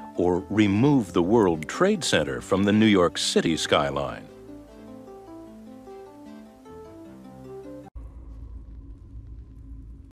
or remove the World Trade Center from the New York City skyline.